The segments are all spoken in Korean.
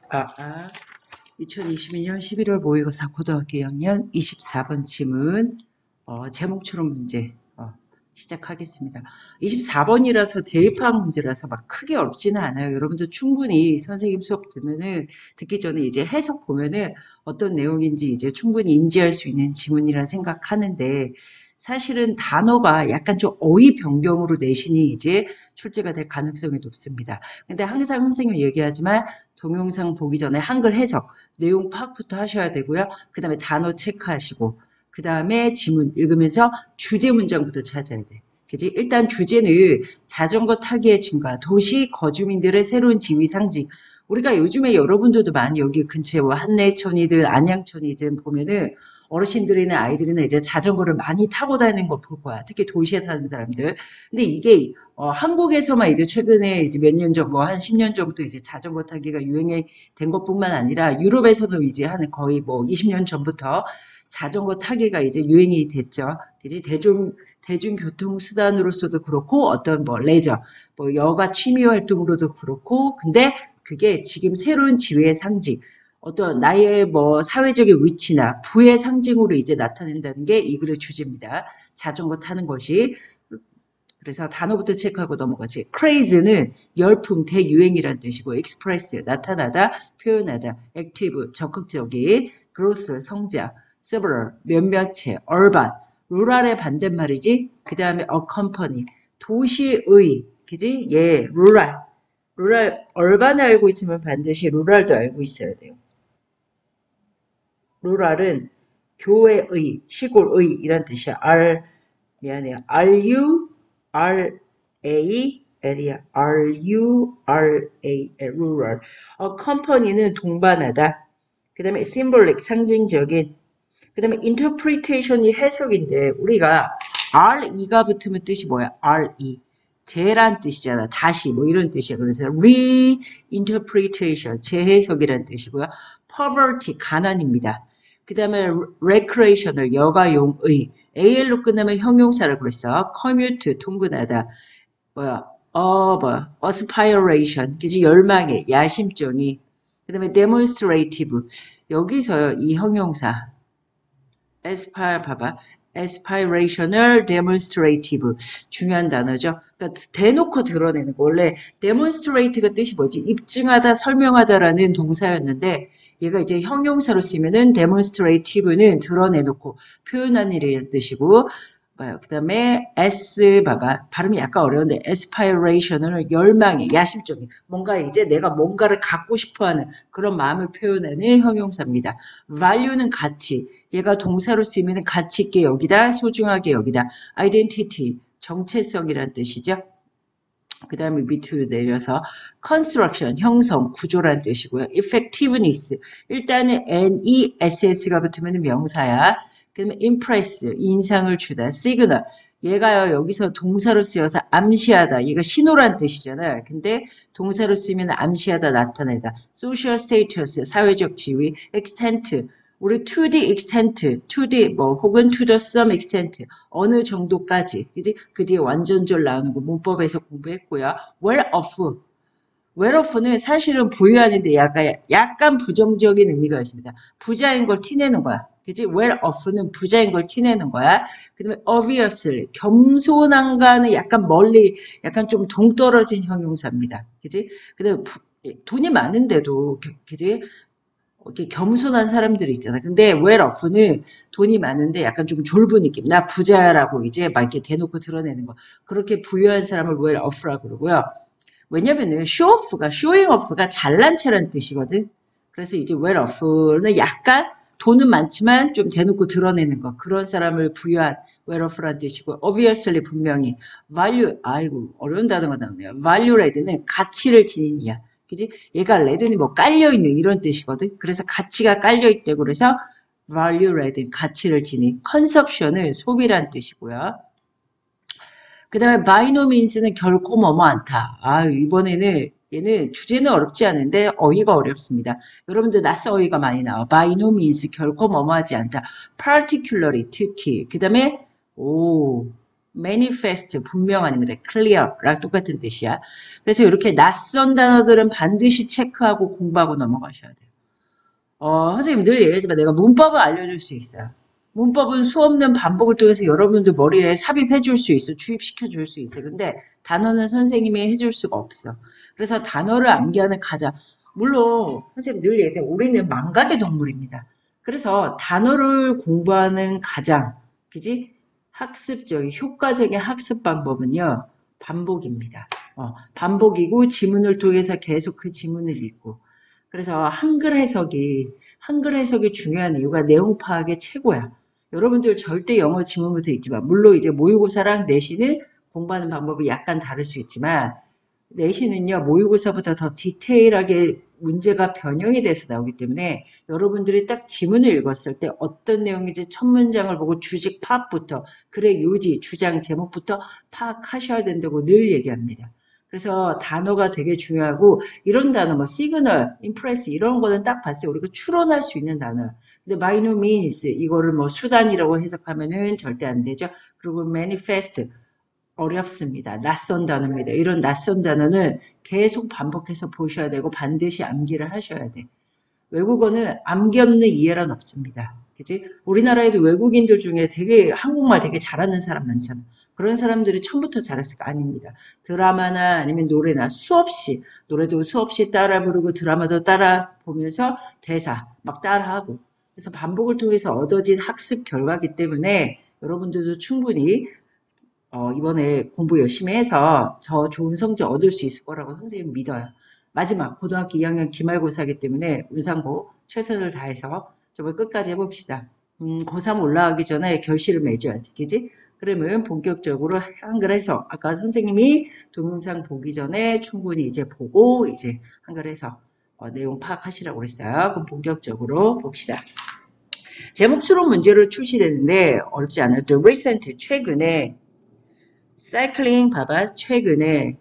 아, 2022년 11월 모의고사 고등학교 2학년 24번 지문 제목 추론 문제 시작하겠습니다. 24번이라서 대입학 문제라서 막 크게 어렵지는 않아요. 여러분들 충분히 선생님 수업 들으면은 듣기 전에 이제 해석 보면은 어떤 내용인지 이제 충분히 인지할 수 있는 지문이라 생각하는데 사실은 단어가 약간 좀 어휘 변경으로 내신이 이제 출제가 될 가능성이 높습니다. 근데 항상 선생님이 얘기하지만 동영상 보기 전에 한글 해석, 내용 파악부터 하셔야 되고요. 그 다음에 단어 체크하시고 그 다음에 지문 읽으면서 주제 문장부터 찾아야 돼. 그지? 일단 주제는 자전거 타기의 증가, 도시 거주민들의 새로운 지위 상징. 우리가 요즘에 여러분들도 많이 여기 근처에 뭐 한내천이든 안양천이든 보면은 어르신들이나 아이들이나 이제 자전거를 많이 타고 다니는 거 볼 거야. 특히 도시에 사는 사람들. 근데 이게 한국에서만 이제 최근에 이제 몇 년 전, 뭐 한 10년 전부터 이제 자전거 타기가 유행이 된 것뿐만 아니라 유럽에서도 이제 한 거의 뭐 20년 전부터 자전거 타기가 이제 유행이 됐죠. 그지? 대중교통 수단으로서도 그렇고 어떤 뭐 레저, 뭐 여가 취미 활동으로도 그렇고 근데 그게 지금 새로운 지위의 상징, 어떤 나의 뭐 사회적인 위치나 부의 상징으로 이제 나타낸다는 게 이 글의 주제입니다. 자전거 타는 것이. 그래서 단어부터 체크하고 넘어가지. craze는 열풍, 대유행이라는 뜻이고 express, 나타나다, 표현하다, active, 적극적인, growth, 성장, several, 몇몇의, urban, rural의 반대말이지. 그 다음에 accompany, 도시의, 그지? 예, rural, urban을 알고 있으면 반드시 rural도 알고 있어야 돼요. rural은 교외의, 시골의 이란 뜻이야. 미안해요. RURA rural. company는 동반하다. 그 다음에 symbolic, 상징적인. 그 다음에 interpretation이 해석인데 우리가 RE가 붙으면 뜻이 뭐야? RE. 재란 뜻이잖아. 다시 뭐 이런 뜻이야. 그래서 reinterpretation, 재해석이란 뜻이고요. poverty, 가난입니다. 그 다음에 recreational, 여가용의. AL로 끝나면 형용사라고 그랬어. commute, 통근하다. aspiration, 그지? 열망의, 야심정이. 그 다음에 demonstrative, 여기서 이 형용사. 봐봐. aspirational, demonstrative. 중요한 단어죠. 그러니까 대놓고 드러내는 거. 원래 demonstrate가 뜻이 뭐지? 입증하다, 설명하다라는 동사였는데 얘가 이제 형용사로 쓰면은 demonstrative는 드러내놓고 표현하는 일이라는 뜻이고 그 다음에 봐봐. 발음이 약간 어려운데 aspiration을 열망의, 야심적인 뭔가 이제 내가 뭔가를 갖고 싶어하는 그런 마음을 표현하는 형용사입니다. value는 가치. 얘가 동사로 쓰이면 가치 있게 여기다, 소중하게 여기다. identity, 정체성이란 뜻이죠. 그 다음에 밑으로 내려서 construction, 형성, 구조란 뜻이고요. effectiveness, 일단은 NESS가 붙으면 명사야. 그 다음에 impress, 인상을 주다. signal, 얘가요 여기서 동사로 쓰여서 암시하다. 얘가 신호란 뜻이잖아요. 근데 동사로 쓰면 암시하다, 나타내다. social status, 사회적 지위. extent, 우리 to the extent, to the 뭐 혹은 to the some extent, 어느 정도까지, 그지? 그 뒤에 완전절 나오는 거 문법에서 공부했고요. well off는 사실은 부유하는데 약간 부정적인 의미가 있습니다. 부자인 걸 티내는 거야. 그지? well off는 부자인 걸 티내는 거야. 그 다음에 obviously, 겸손한가는 약간 멀리, 약간 좀 동떨어진 형용사입니다. 그지? 그 다음에 돈이 많은데도, 그지? 이렇게 겸손한 사람들이 있잖아. 근데 well-off는 돈이 많은데 약간 좀 졸부 느낌. 나 부자라고 이제 막 이렇게 대놓고 드러내는 거. 그렇게 부유한 사람을 well-off라고 그러고요. 왜냐면은 showing off가 잘난 체라는 뜻이거든. 그래서 이제 well-off는 약간 돈은 많지만 좀 대놓고 드러내는 거. 그런 사람을 부유한 well-off라는 뜻이고 obviously 분명히 아이고 어려운 단어가 나오네요. value라는 가치를 지닌 이야. 그지? 얘가 레드는 뭐 깔려있는 이런 뜻이거든. 그래서 가치가 깔려있다고 그래서 value 레드, 가치를 지닌. consumption은 소비란 뜻이고요. 그 다음에 by no means는 결코 뭐뭐 않다. 이번에는 얘는 주제는 어렵지 않은데 어휘가 어렵습니다. 여러분들 낯선 어휘가 많이 나와. by no means 결코 뭐뭐하지 않다. particularly 특히. 그 다음에 manifest, 분명한입니다. clear랑 똑같은 뜻이야. 그래서 이렇게 낯선 단어들은 반드시 체크하고 공부하고 넘어가셔야 돼요. 선생님 늘 얘기하지만 내가 문법을 알려줄 수 있어요. 문법은 수없는 반복을 통해서 여러분들 머리에 삽입해 줄 수 있어. 주입시켜 줄 수 있어. 근데 단어는 선생님이 해줄 수가 없어. 그래서 단어를 암기하는 가장, 물론 선생님 늘 얘기하지만 우리는 망각의 동물입니다. 그래서 단어를 공부하는 가장, 그지? 학습적인, 효과적인 학습 방법은요, 반복입니다. 반복이고 지문을 통해서 계속 그 지문을 읽고. 그래서 한글 해석이 중요한 이유가 내용 파악의 최고야. 여러분들 절대 영어 지문부터 읽지만, 물론 이제 모의고사랑 내신은 공부하는 방법이 약간 다를 수 있지만, 내신은요, 모의고사보다 더 디테일하게 문제가 변형이 돼서 나오기 때문에 여러분들이 딱 지문을 읽었을 때 어떤 내용인지 첫 문장을 보고 주식 파악부터, 글의 요지, 주장, 제목부터 파악하셔야 된다고 늘 얘기합니다. 그래서 단어가 되게 중요하고 이런 단어 뭐 시그널, 임프레스 이런 거는 딱 봤을 때 우리가 추론할 수 있는 단어. 근데 by no means 이거를 뭐 수단이라고 해석하면은 절대 안 되죠. 그리고 manifest 어렵습니다. 낯선 단어입니다. 이런 낯선 단어는 계속 반복해서 보셔야 되고 반드시 암기를 하셔야 돼. 외국어는 암기 없는 이해란 없습니다. 그치? 우리나라에도 외국인들 중에 되게 한국말 되게 잘하는 사람 많잖아. 그런 사람들이 처음부터 잘했을까? 아닙니다. 드라마나 아니면 노래나 수없이, 노래도 수없이 따라 부르고 드라마도 따라 보면서 대사 막 따라하고. 그래서 반복을 통해서 얻어진 학습 결과이기 때문에 여러분들도 충분히 이번에 공부 열심히 해서 더 좋은 성적 얻을 수 있을 거라고 선생님 믿어요. 마지막 고등학교 2학년 기말고사이기 때문에 운상고 최선을 다해서 정말 끝까지 해봅시다. 고3 올라가기 전에 결실을 맺어야지, 그지? 그러면 본격적으로 한글 해석, 아까 선생님이 동영상 보기 전에 충분히 이제 보고 이제 한글 해석 내용 파악하시라고 그랬어요. 그럼 본격적으로 봅시다. 제목 수록 문제로 출시되는데 어렵지 않아요. The recent, 최근에 사이클링 봐봐. 최근에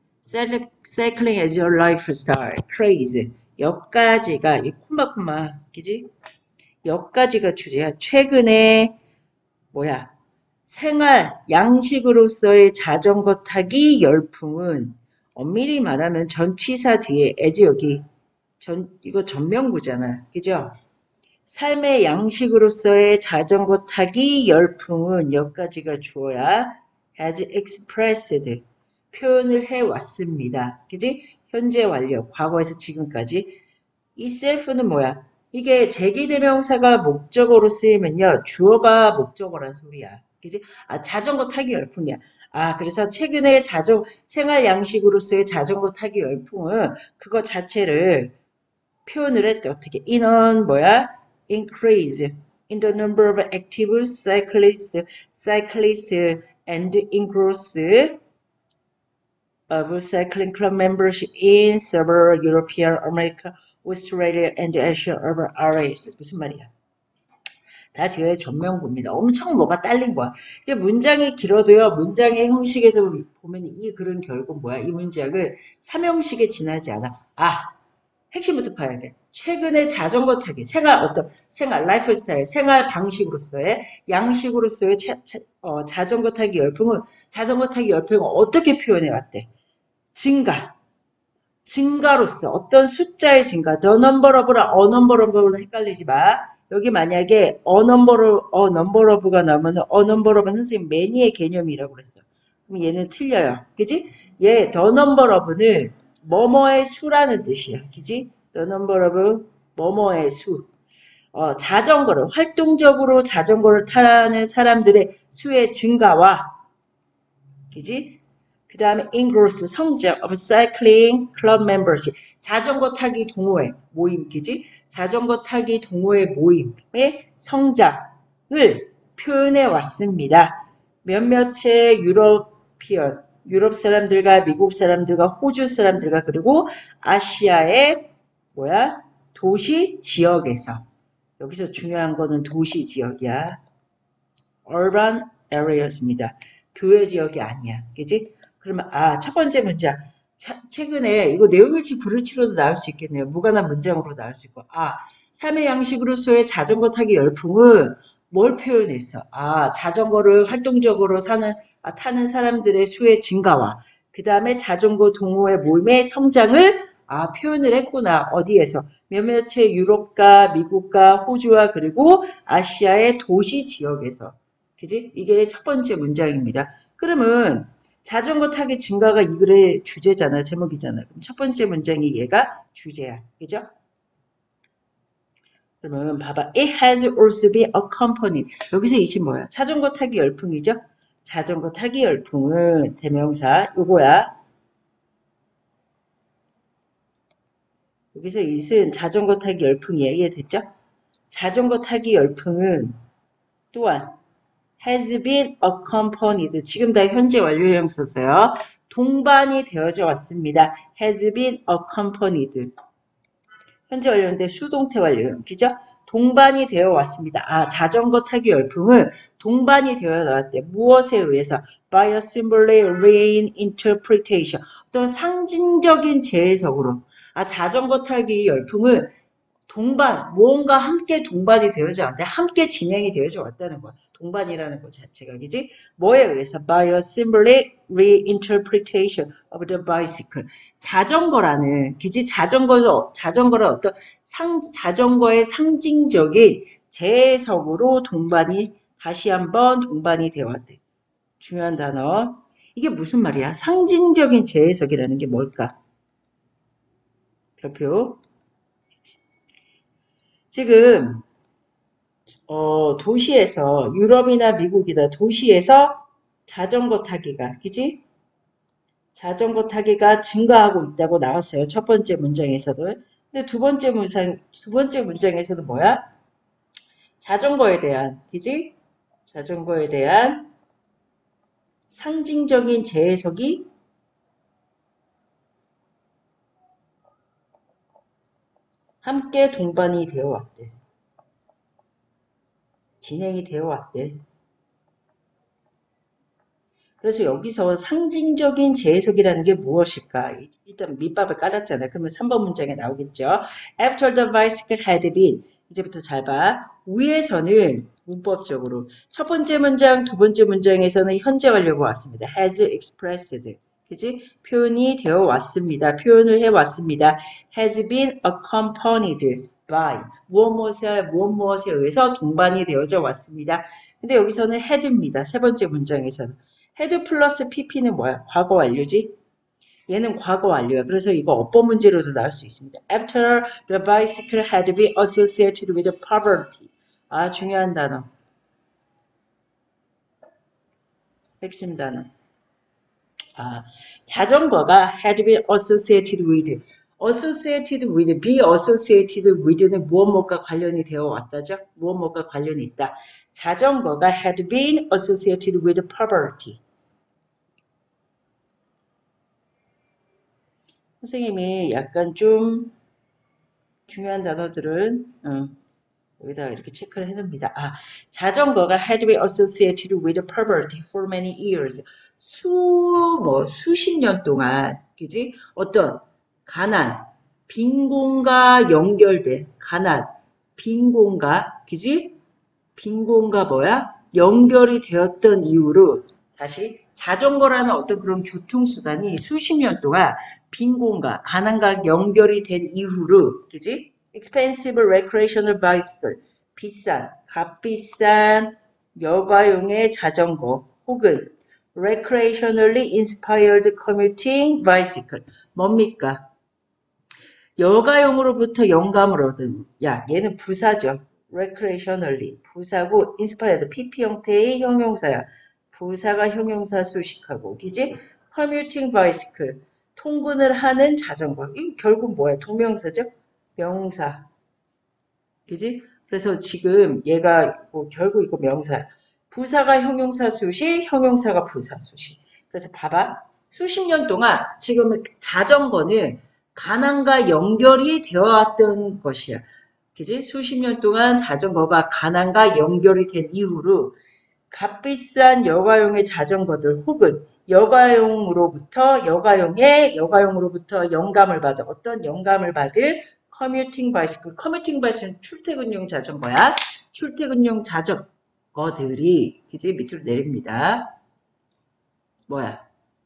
사이클링 as your lifestyle craze 여기까지가 이 콤마콤마 그지? 여기까지가 주제야. 최근에 뭐야? 생활 양식으로서의 자전거 타기 열풍은 엄밀히 말하면 전치사 뒤에 as 여기 이거 전명구잖아. 그죠? 삶의 양식으로서의 자전거 타기 열풍은 여기까지가 주어야 has expressed 표현을 해왔습니다. 그지? 현재 완료, 과거에서 지금까지. 이 self는 뭐야? 이게 제기대명사가 목적어로 쓰이면요. 주어가 목적어란 소리야. 그지? 자전거 타기 열풍이야. 그래서 최근에 생활 양식으로서의 자전거 타기 열풍은 그거 자체를 표현을 했대. 어떻게? 인원 뭐야? Increase in the number of active cyclists and increase of cycling club members in several European, America, Australia, and Asia urban areas. 무슨 말이야? 다 뒤에 전명구입니다. 엄청 뭐가 딸린 거야. 이게 문장이 길어도요. 문장의 형식에서 보면 이 글은 결국 뭐야? 이 문장은 삼형식에 지나지 않아. 핵심부터 봐야 돼. 최근에 자전거 타기, 생활, 라이프스타일, 생활 방식으로서의, 양식으로서의 자전거 타기 열풍은 어떻게 표현해왔대? 증가로서, 어떤 숫자의 증가, the number of랑 a number of는 헷갈리지 마. 여기 만약에 a number of가 나오면 a number of은 선생님 many의 개념이라고 그랬어. 그럼 얘는 틀려요. 그지? 얘 the number of는 뭐뭐의 수라는 뜻이야. 그지? The number of 뭐뭐의 수. 활동적으로 자전거를 타는 사람들의 수의 증가와, 그지? 그 다음에 increase, 성장, of cycling club membership. 자전거 타기 동호회, 모임, 그지? 자전거 타기 동호회 모임의 성장을 표현해 왔습니다. 몇몇의 유럽 사람들과 미국 사람들과 호주 사람들과 그리고 아시아의 도시 지역에서. 여기서 중요한 거는 도시 지역이야. urban areas입니다. 교외 지역이 아니야. 그지? 그러면 첫 번째 문장. 최근에 이거 내용일치 불일치로도 나올 수 있겠네요. 무관한 문장으로 나올 수 있고. 삶의 양식으로서의 자전거 타기 열풍은 뭘 표현했어? 아, 자전거를 활동적으로 타는 사람들의 수의 증가와 그 다음에 자전거 동호회 모임의 성장을 표현을 했구나. 어디에서? 몇몇의 유럽과 미국과 호주와 그리고 아시아의 도시 지역에서. 그지? 이게 첫 번째 문장입니다. 그러면 자전거 타기 증가가 이 글의 주제잖아. 제목이잖아. 그럼 첫 번째 문장이 얘가 주제야. 그죠? 그러면 봐봐. It has also been accompanied. 여기서 이게 뭐야? 자전거 타기 열풍이죠? 자전거 타기 열풍은 대명사 요거야. 여기서 it은 자전거 타기 열풍이야. 이해됐죠? 자전거 타기 열풍은 또한 has been accompanied. 지금 다 현재 완료형 썼어요. 동반이 되어져 왔습니다. has been accompanied. 현재 완료인데 수동태 완료형. 그죠? 동반이 되어 왔습니다. 자전거 타기 열풍은 동반이 되어 나왔대. 무엇에 의해서? By a similarly reinterpretation. 어떤 상징적인 재해석으로. 자전거 타기 열풍은 무언가 함께 동반이 되어져 왔는데 함께 진행이 되어져 왔다는 거야. 동반이라는 것 자체가, 그지? 뭐에 의해서? By a similarly reinterpretation of the bicycle. 자전거라는, 그지? 자전거를 어떤 자전거의 상징적인 재해석으로 다시 한번 동반이 되어 왔대. 중요한 단어. 이게 무슨 말이야? 상징적인 재해석이라는 게 뭘까? 별표. 지금 도시에서 유럽이나 미국이나 도시에서 자전거 타기가 그지? 자전거 타기가 증가하고 있다고 나왔어요. 첫 번째 문장에서도. 근데 두 번째 문장에서도 뭐야? 자전거에 대한 그지? 자전거에 대한 상징적인 재해석이 함께 동반이 되어 왔대. 진행이 되어 왔대. 그래서 여기서 상징적인 재해석이라는 게 무엇일까? 일단 밑밥을 깔았잖아요. 그러면 3번 문장에 나오겠죠. After the bicycle had been. 이제부터 잘 봐. 위에서는 문법적으로 첫 번째 문장, 두 번째 문장에서는 현재 완료가 왔습니다. has expressed. 그지? 표현이 되어 왔습니다. 표현을 해 왔습니다. has been accompanied by. 무엇에 의해서 동반이 되어져 왔습니다. 근데 여기서는 had입니다. 세 번째 문장에서는. had 플러스 pp는 뭐야? 과거 완료지? 얘는 과거 완료야. 그래서 이거 어법 문제로도 나올 수 있습니다. After the bicycle had been associated with poverty. 중요한 단어. 핵심 단어. 자전거가 had been associated with. be associated with는 무엇과 관련이 되어 왔다죠? 무엇과 관련이 있다. 자전거가 had been associated with poverty. 선생님이 약간 좀 중요한 단어들은 여기다가 이렇게 체크를 해놓습니다. 자전거가 had been associated with poverty for many years. 수십 년 동안, 그지? 어떤 가난, 빈곤과 연결된 가난, 빈곤과, 그지? 빈곤과 뭐야? 연결이 되었던 이유로 다시 자전거라는 어떤 그런 교통수단이 수십 년 동안 빈곤과 가난과 연결이 된 이후로, 그지? expensive recreational bicycle, 값비싼 여가용의 자전거 혹은 recreationally inspired commuting bicycle. 뭡니까? 여가용으로부터 영감을 얻은, 얘는 부사죠. recreationally, 부사고 inspired, pp 형태의 형용사야. 부사가 형용사 수식하고, 그지? commuting bicycle, 통근을 하는 자전거. 이거 결국 뭐야? 동명사죠? 명사. 그지? 그래서 지금 얘가 결국 이거 명사야. 부사가 형용사 수식, 형용사가 부사 수식. 그래서 봐봐. 수십 년 동안 지금 자전거는 가난과 연결이 되어 왔던 것이야. 그지? 수십 년 동안 자전거가 가난과 연결이 된 이후로 값비싼 여가용의 자전거들 혹은 여가용으로부터 영감을 받은 어떤 영감을 받은 커뮤팅 바이시클. 커뮤팅 바이시클은 출퇴근용 자전거야. 출퇴근용 자전거들이 그지 밑으로 내립니다. 뭐야?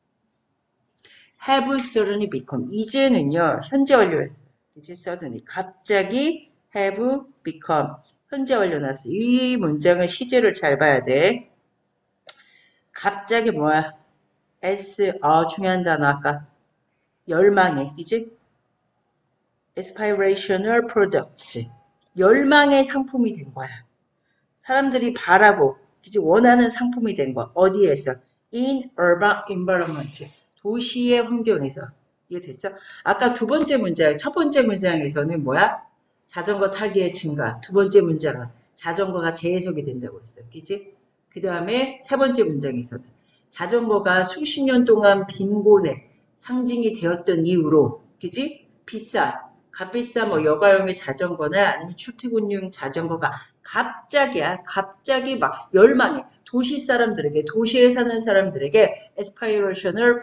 have suddenly become. 이제는요 현재 완료였어요. 이제 suddenly 갑자기 have become 현재 완료 났어. 이 문장의 시제를 잘 봐야 돼. 갑자기 뭐야? S 중요한 단어 아까 열망의 이제 aspirational products 열망의 상품이 된 거야. 사람들이 바라고 이제 원하는 상품이 된 거야. 어디에서? In urban environment 도시의 환경에서. 이해됐어? 아까 두 번째 문장, 첫 번째 문장에서는 뭐야? 자전거 타기의 증가. 두 번째 문장은 자전거가 재해석이 된다고 했어. 그치? 그 다음에 세 번째 문장에서는 자전거가 수십 년 동안 빈곤의 상징이 되었던 이유로, 그치? 값비싼 뭐 여가용의 자전거나 아니면 출퇴근용 자전거가 갑자기 막 열망해. 도시 사람들에게, 도시에 사는 사람들에게 aspirational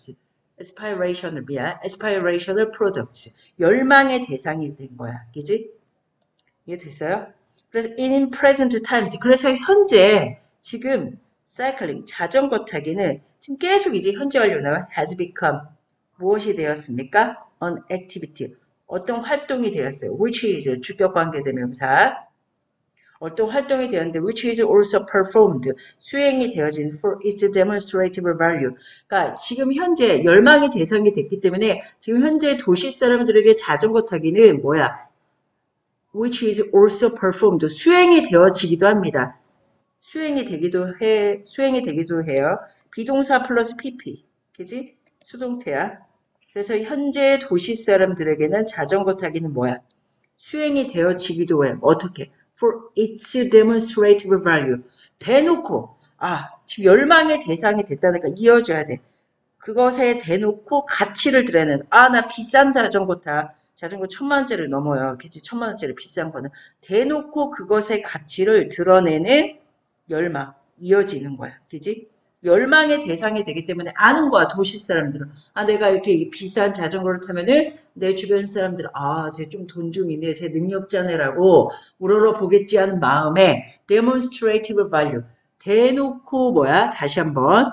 products. 열망의 대상이 된 거야. 그지? 이해됐어요? 그래서 in present time. 그래서 현재, 지금 cycling, 자전거 타기는 지금 계속 이제 현재 완료 나와 has become. 무엇이 되었습니까? an activity. 어떤 활동이 되었어요. which is 주격 관계대명사. 어떤 활동이 되었는데 which is also performed. 수행이 되어진 for its demonstrative value. 그러니까 지금 현재 열망의 대상이 됐기 때문에 지금 현재 도시 사람들에게 자전거 타기는 뭐야? which is also performed. 수행이 되어지기도 합니다. 수행이 되기도 해요. 비동사 플러스 pp. 그지? 수동태야. 그래서 현재 도시 사람들에게는 자전거 타기는 뭐야? 수행이 되어지기도 해. 어떻게? For its demonstrative value. 대놓고 지금 열망의 대상이 됐다니까 이어져야 돼. 그것에 대놓고 가치를 드러내는 나 비싼 자전거 타. 자전거 1,000만 원짜리 넘어요. 그치? 1,000만 원짜리 비싼 거는 대놓고 그것의 가치를 드러내는 열망 이어지는 거야. 그지? 열망의 대상이 되기 때문에 아는 거야. 도시 사람들은. 내가 이렇게 비싼 자전거를 타면은 내 주변 사람들은 쟤 좀 돈 좀 있네. 쟤 능력자네라고 우러러 보겠지 하는 마음에 demonstrative value. 대놓고 뭐야? 다시 한번.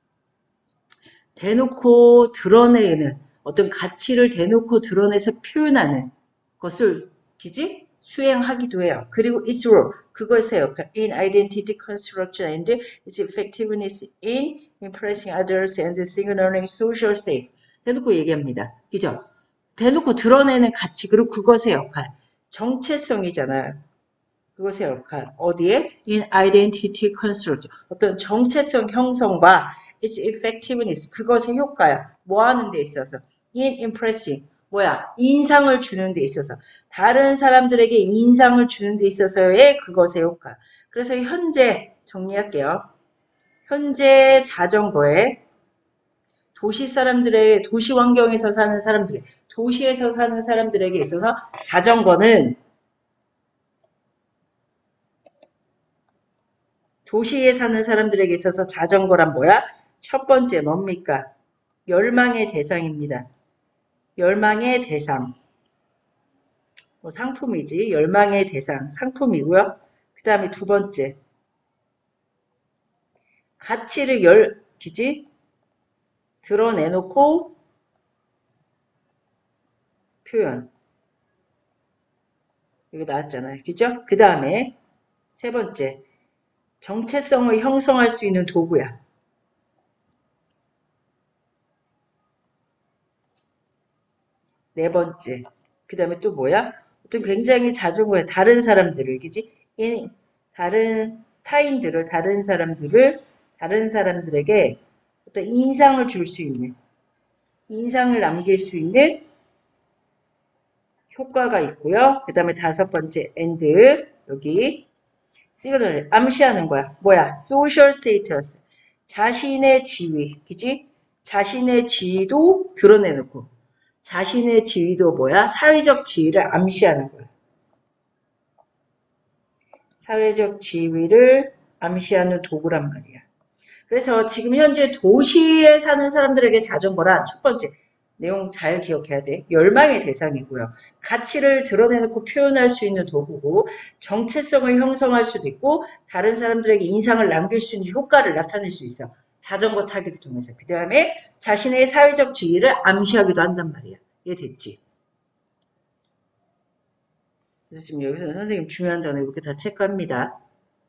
대놓고 드러내는 어떤 가치를 대놓고 드러내서 표현하는 것을 그지? 수행하기도 해요. 그리고 its role 그것의 역할 in identity construction and its effectiveness in impressing others and signaling social status 대놓고 얘기합니다. 그죠? 대놓고 드러내는 가치 그리고 그것의 역할 정체성이잖아요. 그것의 역할 어디에? in identity construction 어떤 정체성 형성과 its effectiveness 그것의 효과야. 뭐 하는 데 있어서 in impressing 뭐야? 인상을 주는 데 있어서 다른 사람들에게 인상을 주는 데 있어서의 그것의 효과. 그래서 현재 정리할게요. 현재 자전거에 도시 사람들의 도시 환경에서 사는 사람들 도시에서 사는 사람들에게 있어서 자전거는 도시에 사는 사람들에게 있어서 자전거란 뭐야? 첫 번째 뭡니까? 열망의 대상입니다. 열망의 대상. 상품이지. 열망의 대상. 상품이고요. 그 다음에 두 번째. 가치를 드러내놓고 표현. 이거 나왔잖아요. 그죠? 그 다음에 세 번째. 정체성을 형성할 수 있는 도구야. 네 번째. 그 다음에 또 뭐야? 어떤 굉장히 자전거에 다른 사람들을, 그지? 다른 사람들에게 어떤 인상을 줄 수 있는, 인상을 남길 수 있는 효과가 있고요. 그 다음에 다섯 번째, and, 여기, 시그널을 암시하는 거야. 뭐야? social status. 자신의 지위, 그지? 자신의 지위도 드러내놓고, 자신의 지위도 뭐야? 사회적 지위를 암시하는 거야. 사회적 지위를 암시하는 도구란 말이야. 그래서 지금 현재 도시에 사는 사람들에게 자전거란 첫 번째, 내용 잘 기억해야 돼. 열망의 대상이고요. 가치를 드러내놓고 표현할 수 있는 도구고 정체성을 형성할 수도 있고 다른 사람들에게 인상을 남길 수 있는 효과를 나타낼 수 있어. 자전거 타기를 통해서. 그 다음에 자신의 사회적 지위를 암시하기도 한단 말이야. 이해됐지? 그래서 지금 여기서 선생님 중요한 단어 이렇게 다 체크합니다.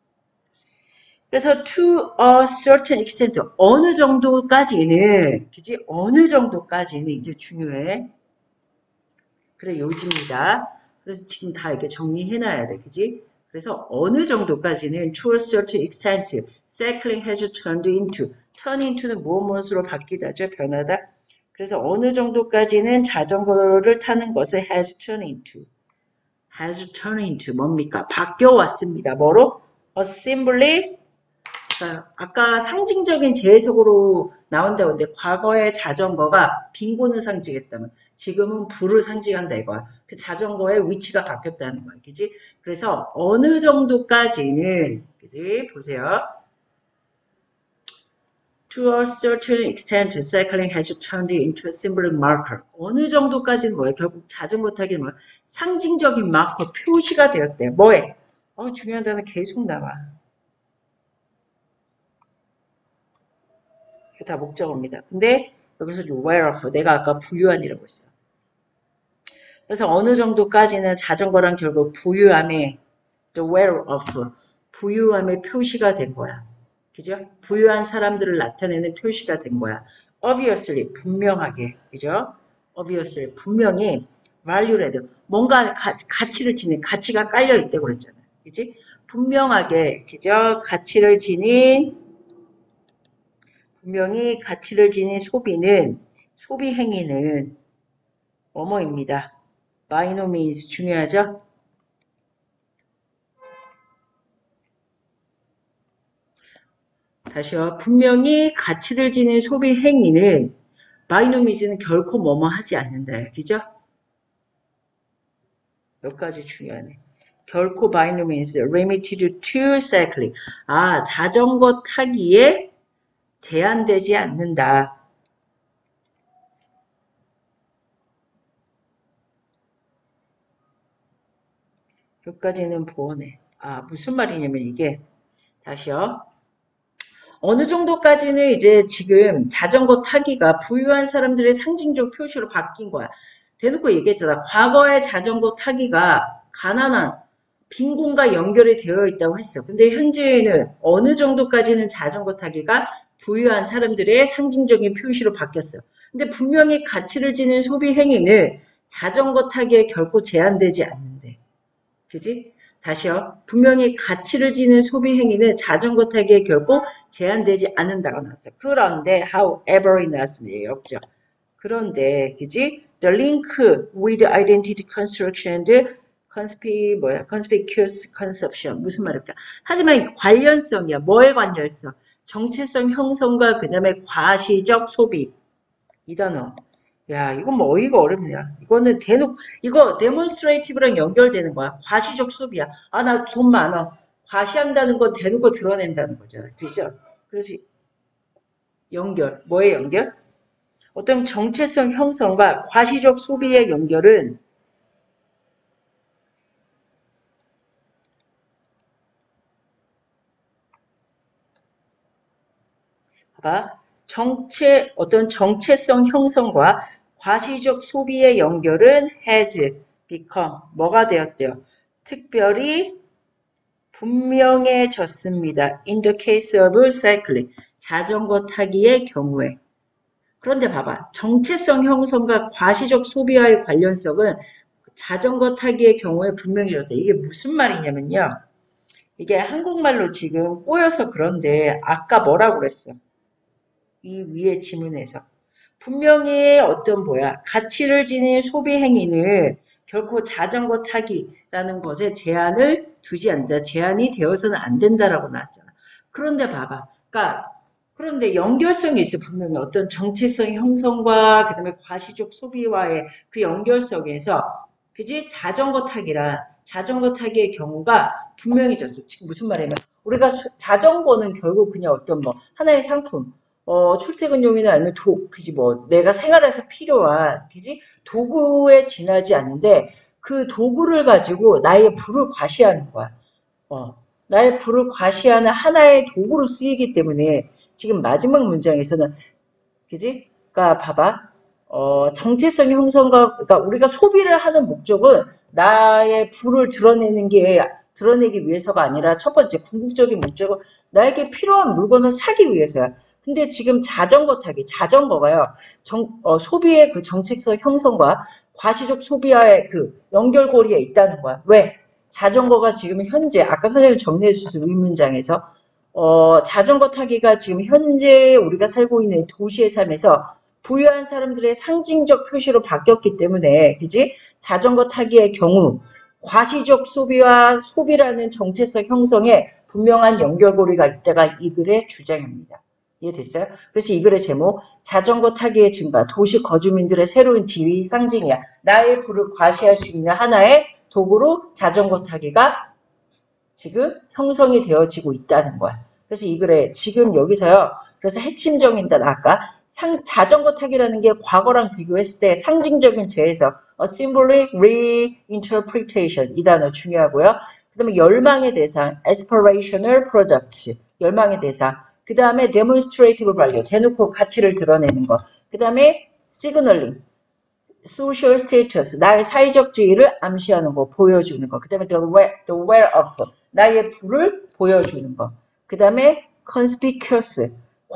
그래서 to a certain extent 어느 정도까지는 그지? 어느 정도까지는 이제 중요해. 그래 요지입니다. 그래서 지금 다 이렇게 정리해놔야 돼. 그지? 그래서 어느 정도까지는 to a certain extent cycling has turned into turn into는 무엇으로 바뀌다죠? 변하다. 그래서 어느 정도까지는 자전거를 타는 것을 has turned into 뭡니까? 바뀌어 왔습니다. 뭐로? a simply 아까 상징적인 재해석으로 나온다고 했는데 과거의 자전거가 빈곤을 상징했다면 지금은 부를 상징한다 이거야. 그 자전거의 위치가 바뀌었다는 거야. 그지? 그래서 어느 정도까지는 그지? 보세요. To a certain extent, cycling has turned into a symbolic marker. 어느 정도까지는 뭐야? 결국 자전거 타기는 뭐야? 상징적인 마커, 표시가 되었대. 뭐에? 중요한 단어 계속 나와. 이게 다 목적어입니다. 근데 여기서 aware of, 내가 아까 부유한이라고 했어. 그래서 어느 정도까지는 자전거랑 결국 부유함의 aware of, 부유함의 표시가 된 거야. 그죠? 부유한 사람들을 나타내는 표시가 된 거야. obviously, 분명하게. 그죠? obviously, 분명히 valued, 뭔가 가치를 지닌, 가치가 깔려있다고 그랬잖아. 그지? 분명하게, 그죠? 분명히 가치를 지닌 소비 행위는 뭐뭐입니다. by no means 중요하죠? 다시요. 분명히 가치를 지닌 소비 행위는 by no means는 결코 뭐뭐 하지 않는다. 그죠? 몇 가지 중요하네. 결코 by no means limited to cycling. 자전거 타기에 제한되지 않는다. 여기까지는 보호네. 무슨 말이냐면 이게 다시요. 어느 정도까지는 이제 지금 자전거 타기가 부유한 사람들의 상징적 표시로 바뀐 거야. 대놓고 얘기했잖아. 과거의 자전거 타기가 가난한 빈곤과 연결이 되어 있다고 했어. 근데 현재는 어느 정도까지는 자전거 타기가 부유한 사람들의 상징적인 표시로 바뀌었어. 근데 분명히 가치를 지닌 소비 행위는 자전거 타기에 결코 제한되지 않는데. 그지? 다시요. 분명히 가치를 지닌 소비 행위는 자전거 타기에 결코 제한되지 않는다고 나왔어요. 그런데 however이 나왔습니다. 없죠. 그런데 그지? The link with identity construction and conspicuous consumption 무슨 말일까? 하지만 관련성이야. 뭐의 관련성? 정체성 형성과 그 다음에 과시적 소비. 이 단어. 야, 이건 뭐 어이가 어렵냐. 이거는 이거 데몬스트레이티브랑 연결되는 거야. 과시적 소비야. 나 돈 많아. 과시한다는 건 대놓고 드러낸다는 거잖아. 그죠? 그래서 뭐의 연결? 어떤 정체성 형성과 과시적 소비의 연결은 봐봐. 어떤 정체성 형성과 과시적 소비의 연결은 has become 뭐가 되었대요? 특별히 분명해졌습니다. In the case of cycling 자전거 타기의 경우에. 그런데 봐봐. 정체성 형성과 과시적 소비와의 관련성은 자전거 타기의 경우에 분명해졌다. 이게 무슨 말이냐면요. 이게 한국말로 지금 꼬여서 그런데 아까 뭐라고 그랬어? 이 위에 지문에서. 분명히 가치를 지닌 소비 행위는 결코 자전거 타기라는 것에 제한을 두지 않는다. 제한이 되어서는 안 된다라고 나왔잖아. 그런데 봐봐. 그런데 연결성이 있어. 분명히 어떤 정체성 형성과 그다음에 과시적 소비와의 그 연결성에서 그지? 자전거 타기의 경우가 분명해졌어. 지금 무슨 말이냐면 우리가 자전거는 결국 그냥 하나의 상품 출퇴근용이나 아니면 그지, 뭐, 내가 생활에서 필요한, 그지? 도구에 지나지 않는데, 그 도구를 가지고 나의 부를 과시하는 거야. 어, 나의 부를 과시하는 하나의 도구로 쓰이기 때문에, 지금 마지막 문장에서는, 그지? 그러니까 봐봐. 정체성 형성과, 그러니까 우리가 소비를 하는 목적은 나의 부를 드러내기 위해서가 아니라 첫 번째 궁극적인 목적은 나에게 필요한 물건을 사기 위해서야. 근데 지금 자전거가요. 소비의 그 정체성 형성과 과시적 소비와의 그 연결고리에 있다는 거야. 왜? 자전거가 지금 현재, 아까 선생님이 정리해 주신 의문장에서 자전거 타기가 지금 현재 우리가 살고 있는 도시의 삶에서 부유한 사람들의 상징적 표시로 바뀌었기 때문에, 그지? 자전거 타기의 경우, 과시적 소비와 소비라는 정체성 형성에 분명한 연결고리가 있다가 이 글의 주장입니다. 이해됐어요? 그래서 이 글의 제목, 자전거 타기의 증가, 도시 거주민들의 새로운 지위 상징이야. 나의 부를 과시할 수 있는 하나의 도구로 자전거 타기가 지금 형성이 되어지고 있다는 거야. 그래서 이 글에 지금 여기서요. 그래서 핵심적인 단 아까 자전거 타기라는 게 과거랑 비교했을 때 상징적인 재해석, symbolic reinterpretation 이 단어 중요하고요. 그 다음에 열망의 대상, aspirational products 열망의 대상. 그 다음에 demonstrative value 대놓고 가치를 드러내는 거. 그 다음에 signaling social status, 나의 사회적 지위를 암시하는 거, 보여주는 거. 그 다음에 the wear of, 나의 부를 보여주는 거. 그 다음에 conspicuous,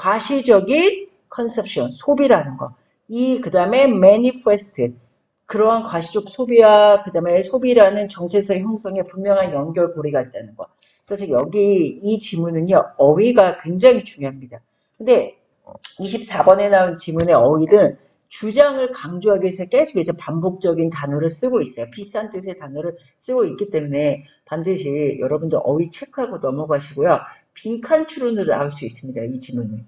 과시적인 consumption, 소비라는 거. 그 다음에 manifest, 그러한 과시적 소비와 그 다음에 소비라는 정체성 형성에 분명한 연결고리가 있다는 거. 그래서 여기 이 지문은요, 어휘가 굉장히 중요합니다. 근데 24번에 나온 지문의 어휘는 주장을 강조하기 위해서 계속해서 반복적인 단어를 쓰고 있어요. 비싼 뜻의 단어를 쓰고 있기 때문에 반드시 여러분들 어휘 체크하고 넘어가시고요. 빈칸 추론으로 나올 수 있습니다. 이 지문은.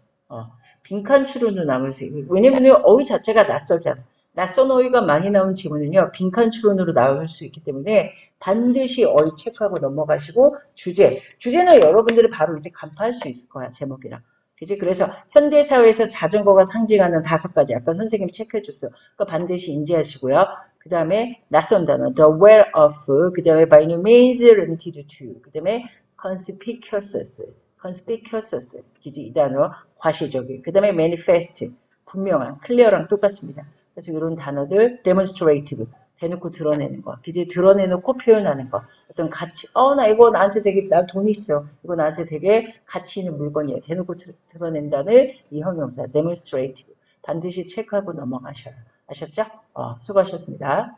빈칸 추론으로 나올 수 있어요. 왜냐면 어휘 자체가 낯설잖아. 낯선 어휘가 많이 나온 지문은요. 빈칸 추론으로 나올 수 있기 때문에 반드시 어휘 체크하고 넘어가시고 주제는 여러분들이 바로 이제 간파할 수 있을 거야. 제목이랑. 그지? 그래서 현대사회에서 자전거가 상징하는 5가지 아까 선생님이 체크해 줬어요. 그거 반드시 인지하시고요. 그 다음에 낯선 단어 the wear of, 그 다음에 by no means limited to, 그 다음에 conspicuous, 그지? 이 단어 과시적인, 그 다음에 manifest, 분명한, clear랑 똑같습니다. 그래서 이런 단어들 demonstrative, 대놓고 드러내는 거, 그지? 드러내놓고 표현하는 거, 어떤 가치, 나 이거 나한테 되게, 나 돈 있어. 이거 나한테 되게 가치 있는 물건이에요. 대놓고 드러낸다는 이 형용사, demonstrative. 반드시 체크하고 넘어가셔요. 아셨죠? 수고하셨습니다.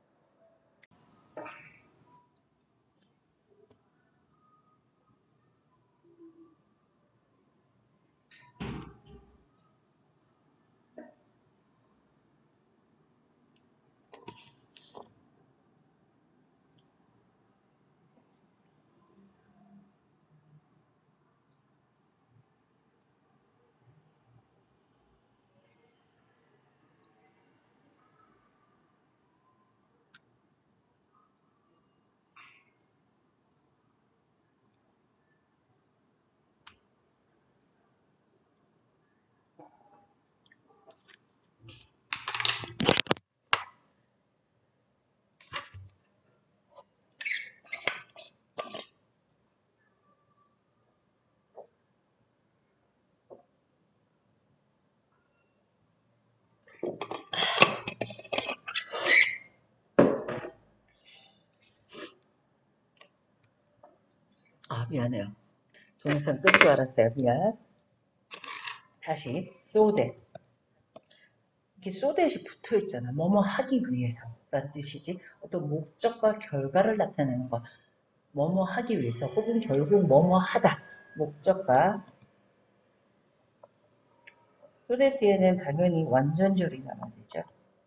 미안해요. 동영상 끄는 줄 알았어요. 미안. 다시, so that. 이렇게 so that이 붙어 있잖아. 뭐뭐 하기 위해서. 라는 뜻이지. 어떤 목적과 결과를 나타내는 거. 뭐뭐 하기 위해서 혹은 결국 뭐뭐 하다. 목적과 소대 뒤에는 당연히 완전절이 나와야 되죠.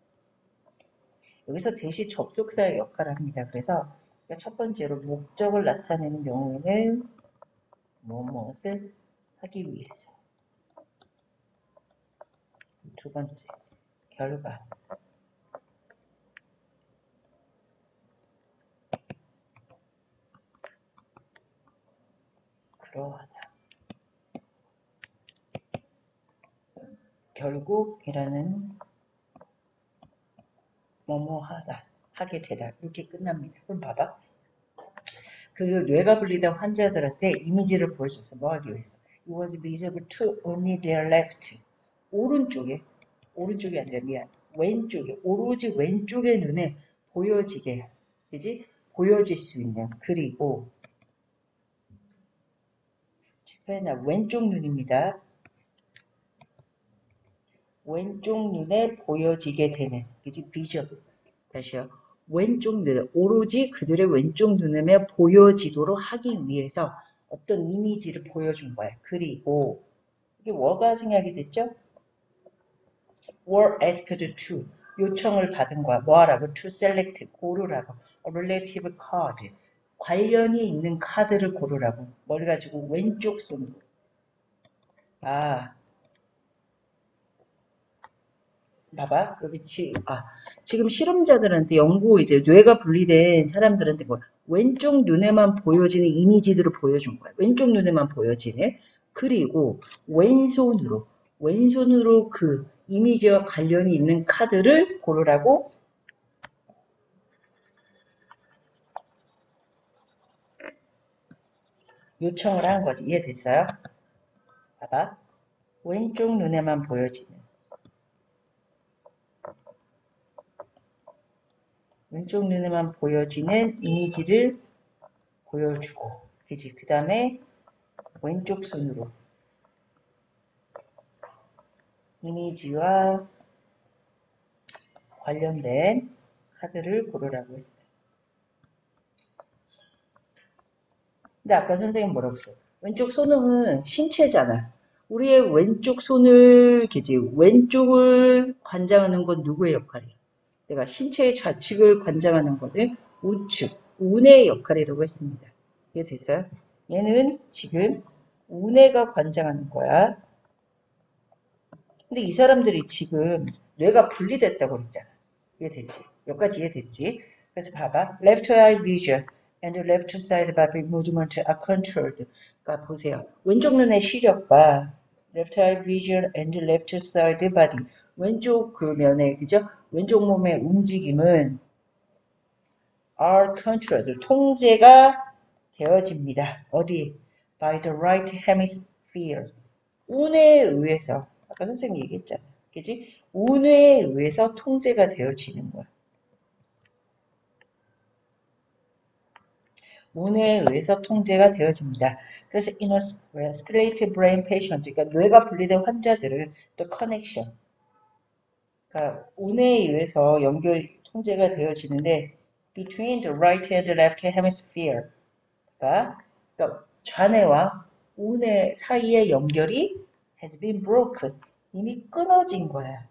여기서 대시 접속사의 역할을 합니다. 그래서 첫 번째로 목적을 나타내는 경우에는 무엇을 하기 위해서. 두 번째, 결과. 그러하다. 결국 얘라는 뭐뭐하다, 하게 되다 이렇게 끝납니다. 그럼 봐봐. 그 뇌가 분리된 환자들한테 이미지를 보여줘서 뭐 하기 위해서 It was visible to only their left. 오른쪽이 아니라 미안. 왼쪽에, 오로지 왼쪽의 눈에 보여지게, 그지? 보여질 수 있는. 그리고 왼쪽 눈입니다. 왼쪽 눈에 보여지게 되는, 그지? 비전. 다시요. 왼쪽 눈, 오로지 그들의 왼쪽 눈에 보여지도록 하기 위해서 어떤 이미지를 보여준 거야. 그리고 이게 뭐가 생략이 됐죠? were asked to 요청을 받은 거야. 뭐 하라고? to select 고르라고. a relative card 관련이 있는 카드를 고르라고. 뭘 가지고? 왼쪽 손으로. 봐봐. 여기 지금 실험자들한테 이제 뇌가 분리된 사람들한테 뭐 왼쪽 눈에만 보여지는 이미지들을 보여준 거야. 왼쪽 눈에만 보여지는. 그리고 왼손으로 그 이미지와 관련이 있는 카드를 고르라고 요청을 한 거지. 이해됐어요? 봐봐. 왼쪽 눈에만 보여지는 이미지를 보여주고, 그지? 그 다음에 왼쪽 손으로 이미지와 관련된 카드를 고르라고 했어요. 근데 아까 선생님 뭐라고 했어요? 왼쪽 손은 신체잖아. 우리의 왼쪽 손을, 그지? 왼쪽을 관장하는 건 누구의 역할이야? 내가 신체의 좌측을 관장하는 거는 우측, 운의 역할이라고 했습니다. 이해 됐어요? 얘는 지금 운해가 관장하는 거야. 근데 이 사람들이 지금 뇌가 분리됐다고 그랬잖아. 이해됐지? 여기까지 이해됐지? 그래서 봐봐. Left eye vision and left side body movement are controlled. 그러니까 보세요. 왼쪽 눈의 시력과 left eye vision and left side body 왼쪽 그 면에, 그죠? 왼쪽 몸의 움직임은 are controlled. 통제가 되어집니다. 어디? By the right hemisphere. 운에 의해서. 아까 선생님 얘기했잖아. 그지? 운에 의해서 통제가 되어지는 거야. 운에 의해서 통제가 되어집니다. 그래서 in a split brain patient, 그러니까 뇌가 분리된 환자들은 the connection, 그러니까 운에 의해서 연결 통제가 되어지는데 between the right and left hemisphere, 그러니까 좌뇌와 우뇌 사이의 연결이 has been broken, 이미 끊어진 거야.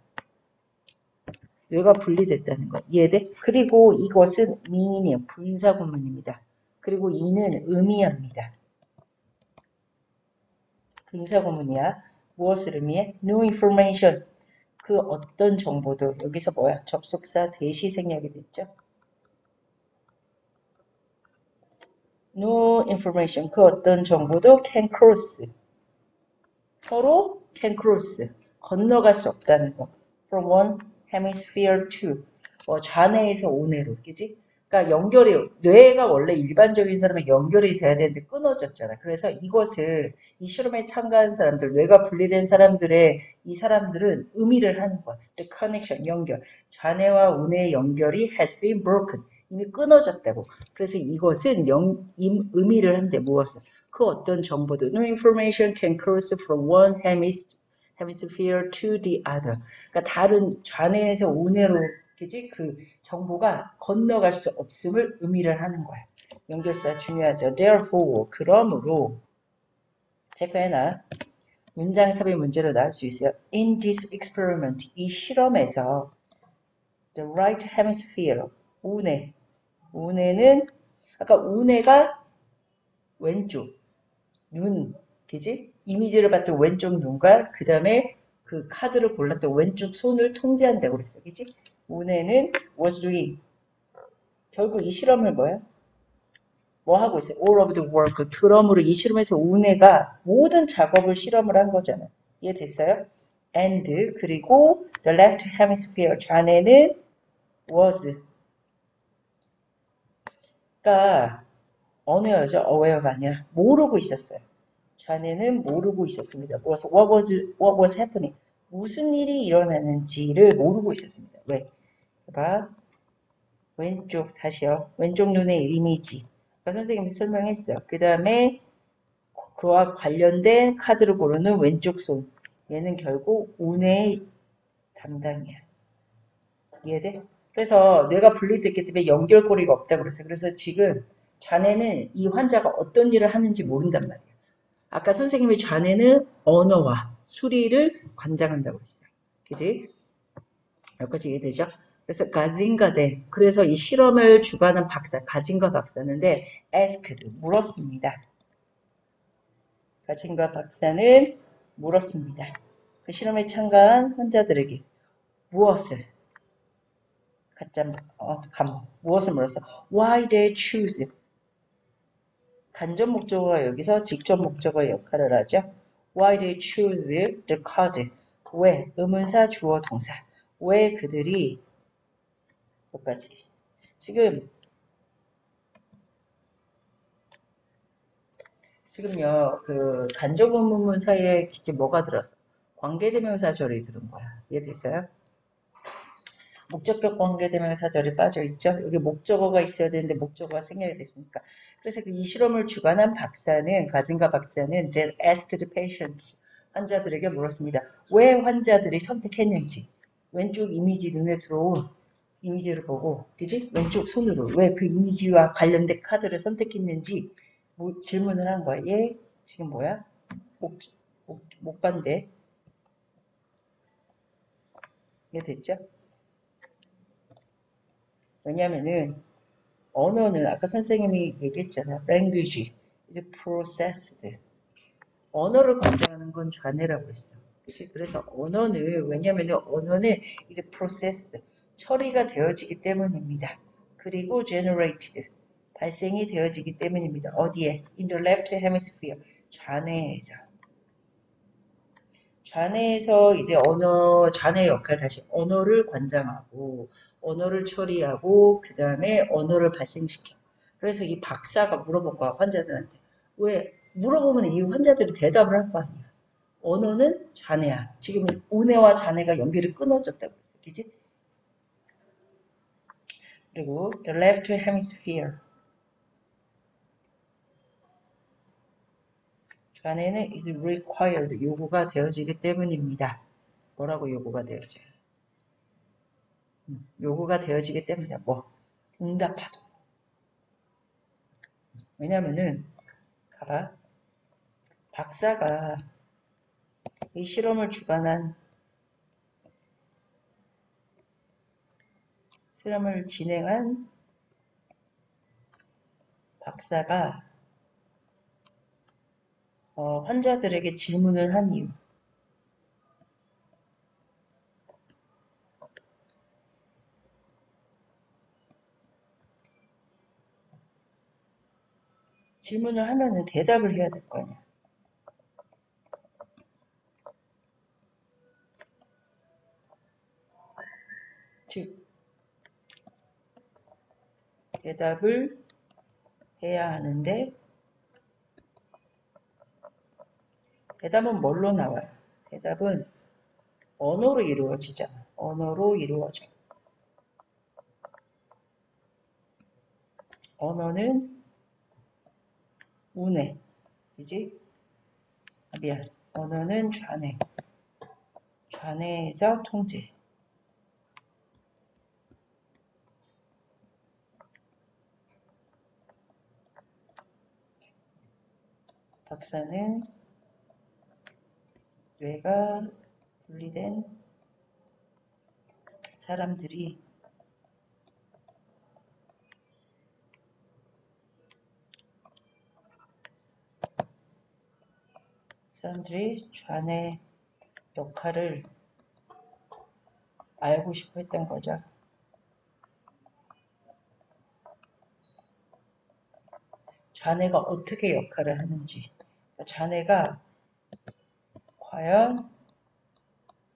뇌가 분리됐다는 거. 이해돼? 그리고 이것은 meaning, 분사구문입니다. 그리고 이는 의미합니다. 분사구문이야. 무엇을 의미해? New information. 그 어떤 정보도, 여기서 뭐야? 접속사 대시 생략이 됐죠? New information. 그 어떤 정보도 can cross. 서로 can cross. 건너갈 수 없다는 거. From one hemisphere to. 좌뇌에서 우뇌로. 그지? 그러니까 뇌가 원래 일반적인 사람은 연결이 돼야 되는데 끊어졌잖아. 그래서 이것을, 이 실험에 참가한 사람들, 뇌가 분리된 이 사람들은 의미를 하는 거야. The connection, 연결. 좌뇌와 우뇌의 연결이 has been broken. 이미 끊어졌다고. 그래서 이것은 의미를 한대. 무엇을? 그 어떤 정보도 no information can cross from one hemisphere to the other. 그러니까 다른 좌뇌에서 우뇌로, 그지? 그 정보가 건너갈 수 없음을 의미를 하는 거야. 연결사 중요하죠. Therefore, 그러므로 체크해놔. 문장 삽입 문제로 나올 수 있어요. In this experiment, 이 실험에서 the right hemisphere, 우뇌는 아까 우뇌가 왼쪽 눈, 그지? 이미지를 봤던 왼쪽 눈과 그 다음에 그 카드를 골랐던 왼쪽 손을 통제한다고 그랬어. 그지? 우뇌는 was doing. 결국 이 실험을 뭐야? 뭐 하고 있어요? All of the work. 그러므로 이 실험에서 우뇌가 모든 작업을 실험을 한 거잖아. 이해됐어요? and 그리고 the left hemisphere 좌뇌는 was. 그러니까 어느 여자 aware가 아니라 모르고 있었어요. 좌뇌는 모르고 있었습니다. what was happening? 무슨 일이 일어나는지를 모르고 있었습니다. 왜? 봐. 왼쪽 다시요. 왼쪽 눈의 이미지. 아까 선생님이 설명했어요. 그 다음에 그와 관련된 카드를 고르는 왼쪽 손. 얘는 결국 운의 담당이야. 이해돼? 그래서 뇌가 분리됐기 때문에 연결고리가 없다고 그랬어요. 그래서 지금 자네는 이 환자가 어떤 일을 하는지 모른단 말이에요. 아까 선생님이 자네는 언어와 수리를 관장한다고 했어요. 그지? 여기까지 이해되죠? 그래서 가진가데 그래서 이 실험을 주관한 박사 가진가 박사인데 asked 물었습니다. 가진가 박사는 물었습니다. 그 실험에 참가한 환자들에게 무엇을 감목 무엇을 물었어? Why they choose 간접 목적어가 여기서 직접 목적어 역할을 하죠. Why they choose the card 왜 의문사 주어 동사 왜 그들이 여기까지 지금요 그 간접 의문문 사이에 기재 뭐가 들었어? 관계대명사절이 들은 거야. 이해됐어요? 목적격 관계대명사절이 빠져있죠. 여기 목적어가 있어야 되는데 목적어가 생략이 됐으니까. 그래서 이 실험을 주관한 박사는 가진가 박사는 then asked the patients 환자들에게 물었습니다. 왜 환자들이 선택했는지 왼쪽 이미지 눈에 들어온 이미지를 보고 그지? 왼쪽 손으로 왜 그 이미지와 관련된 카드를 선택했는지 질문을 한 거야. 얘 지금 뭐야? 못 반대. 이게 됐죠? 왜냐면은 언어는 아까 선생님이 얘기했잖아. language is processed. 언어를 관장하는 건 좌뇌라고 했어. 그치? 그래서 언어는 왜냐면은 언어는 is processed. 처리가 되어지기 때문입니다. 그리고 generated. 발생이 되어지기 때문입니다. 어디에? In the left hemisphere. 좌뇌에서. 좌뇌에서 이제 좌뇌 역할 다시 언어를 관장하고 언어를 처리하고 그 다음에 언어를 발생시켜. 그래서 이 박사가 물어본 거야 환자들한테. 왜 물어보면 이 환자들이 대답을 할 거 아니야. 언어는 좌뇌야. 지금 우뇌와 좌뇌가 연결이 끊어졌다고 했어. 그지? 그리고 the left hemisphere. 좌뇌는 is required. 요구가 되어지기 때문입니다. 뭐라고 요구가 되어져요? 요구가 되어지기 때문에 응답하도록. 왜냐면은 봐봐. 박사가 이 실험을 진행한 박사가 환자들에게 질문을 한 이유. 질문을 하면은 대답을 해야 될 거 아니야. 즉 대답을 해야 하는데 대답은 뭘로 나와요? 대답은 언어로 이루어지잖아. 언어로 이루어져. 언어는 우뇌. 그지? 미안. 언어는 좌뇌. 좌뇌에서 통제. 박사는 뇌가 분리된 사람들이 좌뇌 역할을 알고 싶어 했던 거죠. 좌뇌가 어떻게 역할을 하는지. 좌뇌가 과연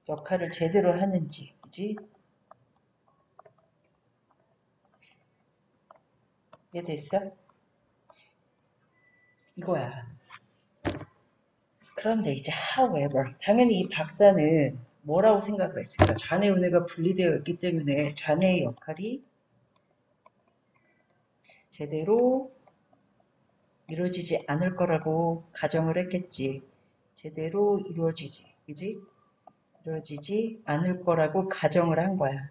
역할을 제대로 하는지, 그지? 이해됐어? 이거야. 그런데 이제 however, 당연히 이 박사는 뭐라고 생각을 했을까? 좌뇌 우뇌가 분리되어 있기 때문에 좌뇌의 역할이 제대로 이루어지지 않을 거라고 가정을 했겠지. 제대로 이루어지지, 그지? 이루어지지 않을 거라고 가정을 한 거야.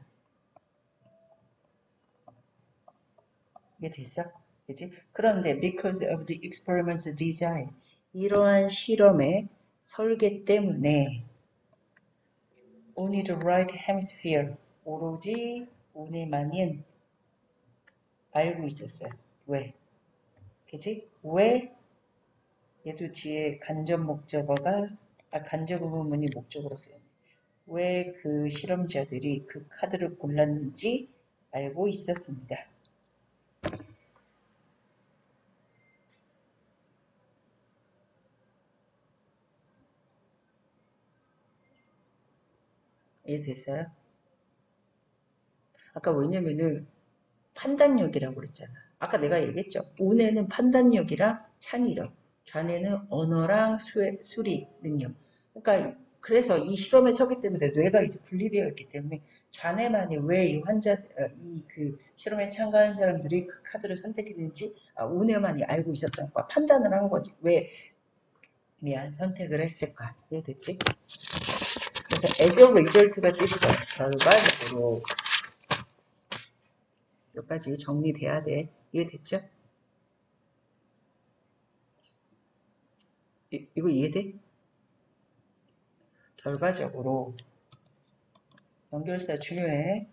이게 됐어? 그지? 그런데 because of the experiment's design, 이러한 실험의 설계 때문에 only the right hemisphere, 오로지 우네만은 알고 있었어요. 왜? 그지? 왜? 얘도 뒤에 간접 목적어가 간접 의문문이 목적으로 쓰여요. 왜 그 실험자들이 그 카드를 골랐는지 알고 있었습니다. 이해됐어요? 아까 왜냐면은 판단력이라고 그랬잖아. 아까 내가 얘기했죠. 운에는 판단력이랑 창의력, 좌뇌는 언어랑 수리 능력. 그러니까 그래서 이 실험에 서기 때문에 뇌가 이제 분리되어 있기 때문에 좌뇌만이 왜 이 환자, 이 그 실험에 참가한 사람들이 그 카드를 선택했는지 운에만이 알고 있었던 거야. 판단을 한 거지. 왜 선택을 했을까? 이해됐지? 그래서 as a result가 뜻이다. 결과적으로 몇 가지 정리돼야 돼. 이해됐죠? 이거 이해돼? 결과적으로 연결사 중요해.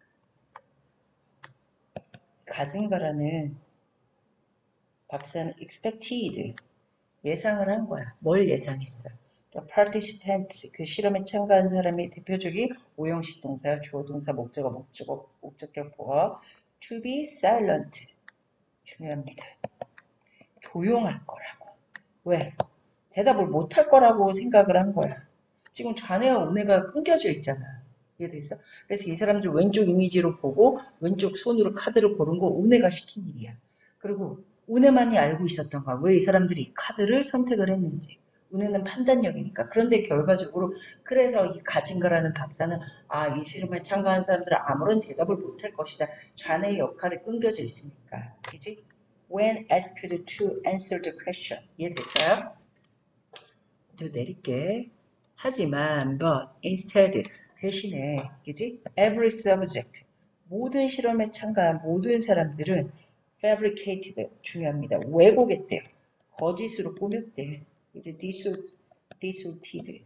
가진 거라는 박사는 expected, 예상을 한 거야. 뭘 예상했어? The participants, 그 실험에 참가한 사람의 대표적인 오형식 동사, 주어 동사, 목적어, 목적격 보어 to be silent, 중요합니다. 조용할 거라고. 왜? 대답을 못할 거라고 생각을 한 거야. 지금 좌뇌와 우뇌가 끊겨져 있잖아. 이해됐어? 그래서 이 사람들 왼쪽 이미지로 보고 왼쪽 손으로 카드를 고른 거 우뇌가 시킨 일이야. 그리고 우뇌만이 알고 있었던 거야. 왜 이 사람들이 이 카드를 선택을 했는지. 우뇌는 판단력이니까. 그런데 결과적으로 그래서 이 가진거라는 박사는 이 실험에 참가한 사람들은 아무런 대답을 못할 것이다. 좌뇌의 역할이 끊겨져 있으니까. 그지? When asked to answer the question. 이해됐어요? 좀 내릴게. 하지만 but instead 대신에 그지? Every subject 모든 실험에 참가한 모든 사람들은 fabricated 중요합니다. 왜곡했대요. 거짓으로 꾸몄대. 이제 distorted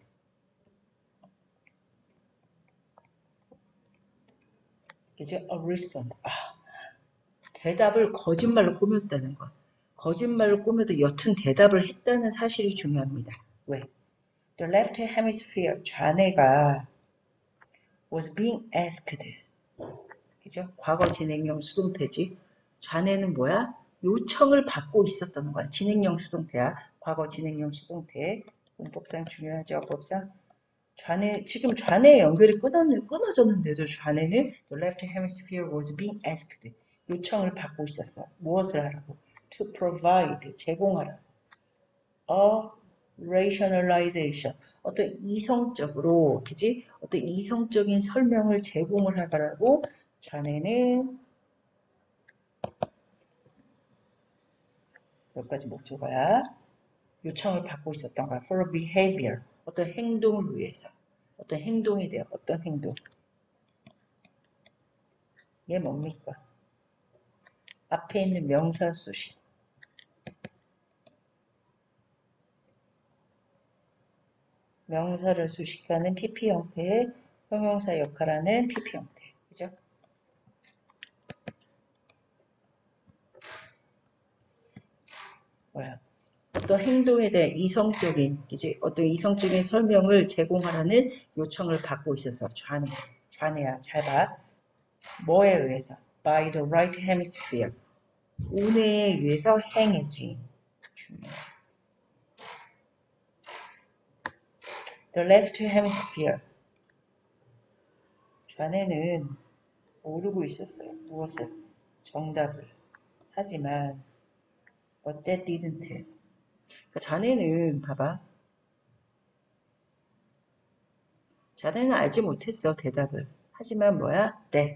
그죠? A respond 대답을 거짓말로 꾸몄다는 거. 거짓말로 꾸며도 여튼 대답을 했다는 사실이 중요합니다. 왜? The left hemisphere 좌뇌가 was being asked. 그죠? 과거 진행형 수동태지. 좌뇌는 뭐야? 요청을 받고 있었던 거야. 진행형 수동태야. 과거 진행형 수동태. 문법상 중요하죠. 법상. 지금 좌뇌 연결이 끊어졌는데도 좌뇌는 the left hemisphere was being asked. 요청을 받고 있었어. 무엇을 하라고? To provide. 제공하라. A rationalization. 어떤 이성적으로, 그지? 어떤 이성적인 설명을 제공을 하라고 좌뇌는 몇 가지 목적어야. 요청을 받고 있었던 거야. For behavior. 어떤 행동을 위해서. 어떤 행동이 돼요. 어떤 행동. 이게 뭡니까? 앞에 있는 명사 수식. 명사를 수식하는 PP 형태의 형용사 역할하는 PP 형태. 그죠? 뭐야? 어떤 행동에 대한 이성적인, 이제 어떤 이성적인 설명을 제공하라는 요청을 받고 있어서 좌뇌야, 잘 봐. 뭐에 의해서? By the right hemisphere. 우뇌에 의해서 행해지. The left hemisphere. 좌뇌는 모르고 있었어요. 무엇을? 정답을. 하지만 but that didn't. 그러니까 좌뇌는 봐봐. 좌뇌는 알지 못했어. 대답을. 하지만 뭐야? that.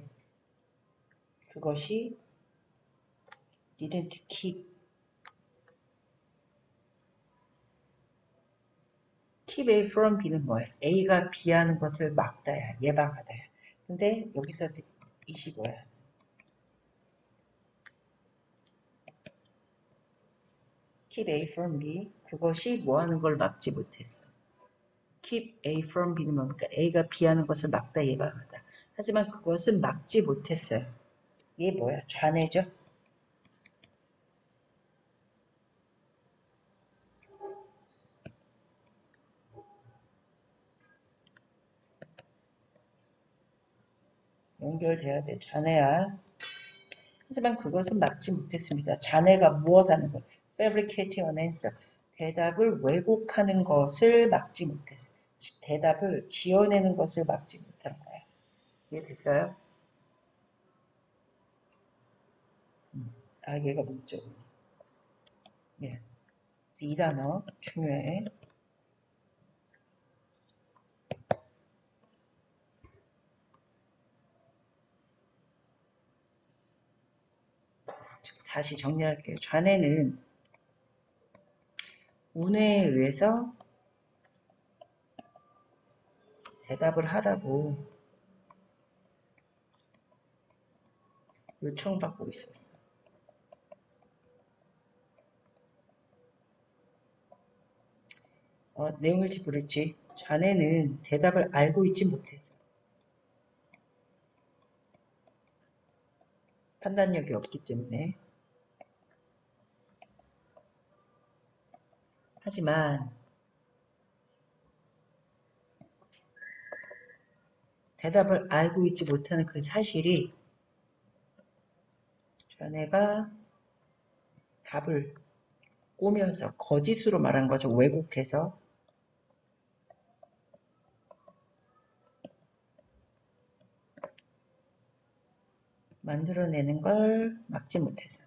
그것이 didn't keep away from B는 뭐야? A가 B하는 것을 막다야. 예방하다야. 근데 여기서 이시 뭐야? keep A from B. 그것이 뭐 하는 걸 막지 못했어. keep A from B는 뭡니까? A가 B하는 것을 막다 예방하다. 하지만 그것은 막지 못했어요. 이게 뭐야? 좌뇌죠? 연결돼야 돼. 좌뇌야. 하지만 그것은 막지 못했습니다. 자네가 무엇하는 것? fabricating an answer. 대답을 왜곡하는 것을 막지 못했어요. 대답을 지어내는 것을 막지 못한 거예요. 이해됐어요? 아, 얘가 목적이네. 예. 이 단어 중요해. 다시 정리할게요. 좌뇌는 운에 의해서 대답을 하라고 요청받고 있었어. 내용을 짚어렸지. 좌뇌는 대답을 알고 있지 못했어. 판단력이 없기 때문에. 하지만 대답을 알고 있지 못하는 그 사실이 좌뇌가 답을 꾸며서 거짓으로 말한 거죠. 왜곡해서. 만들어내는 걸 막지 못해서.